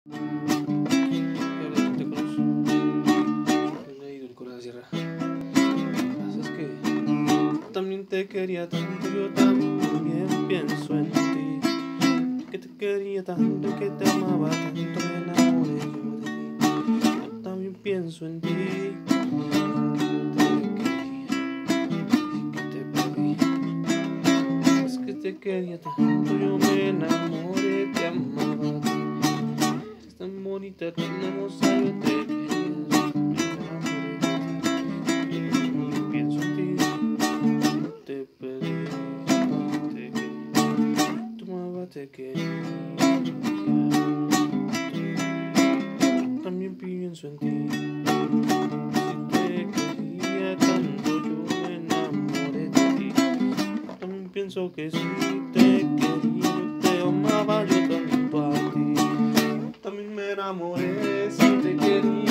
También te quería tanto, yo también pienso en ti. Que te quería tanto, que te amaba tanto, me enamoré yo de ti. Yo también pienso en ti. Que te perdí. Es que te quería tanto, yo me enamoré, te amaba a ti. Es tan bonita, tan hermosa, yo te quería. Te quería, también pienso en ti. Si te quería tanto, yo me enamoré de ti. También pienso que si te quería, yo te amaba, yo tanto a ti. También me enamoré, si te quería.